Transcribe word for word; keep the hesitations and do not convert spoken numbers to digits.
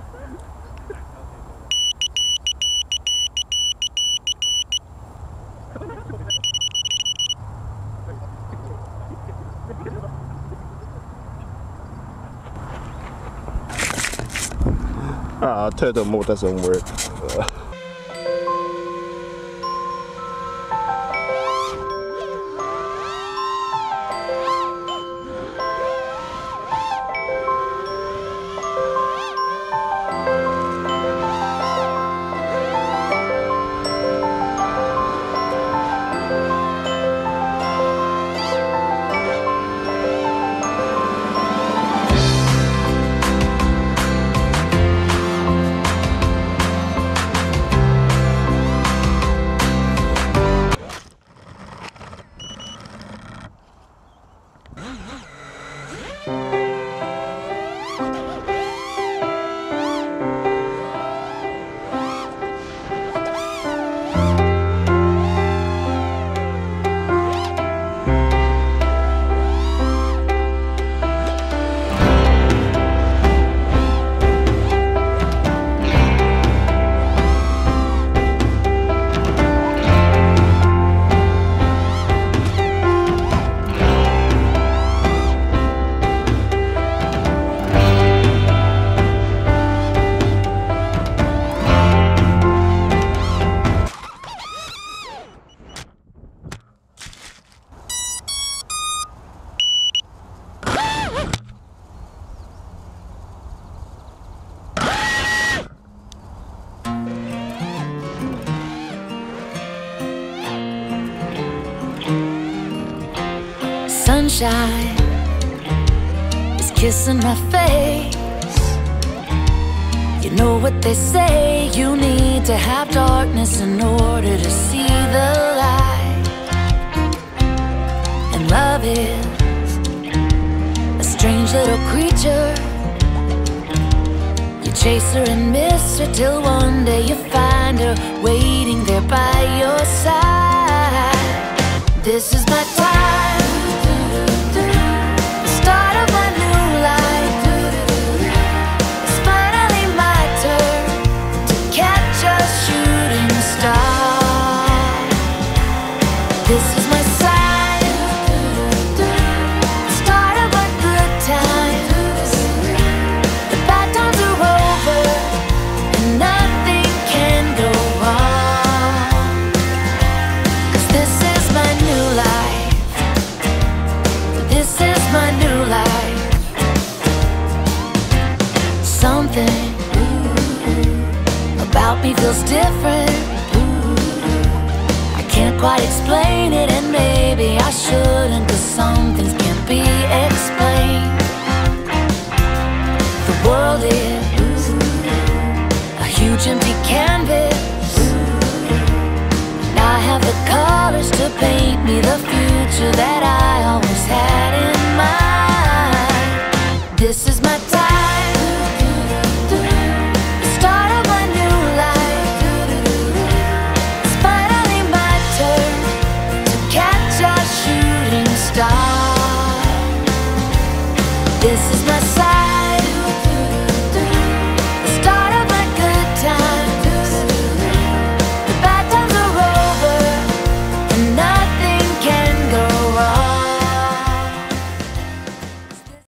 Ah, turtle mode doesn't work. Uh. Sunshine is kissing my face. You know what they say, you need to have darkness in order to see the light. And love is a strange little creature. You chase her and miss her till one day you find her waiting there by your side. This is my time, the start of my new life. It's finally my turn to catch a shooting star. This is my sign, the start of a good time. The bad times are over and nothing can go wrong. 'Cause this is my new life. This is my new life. Something ooh, about me feels different. Ooh, I can't quite explain it, and maybe I shouldn't, 'cause some things can't be explained. The world is ooh, a huge empty canvas. Ooh, and I have the colors to paint me the future that I always had in mind. This is my time, the start of my new life. It's finally my turn to catch a shooting star. This is my sign.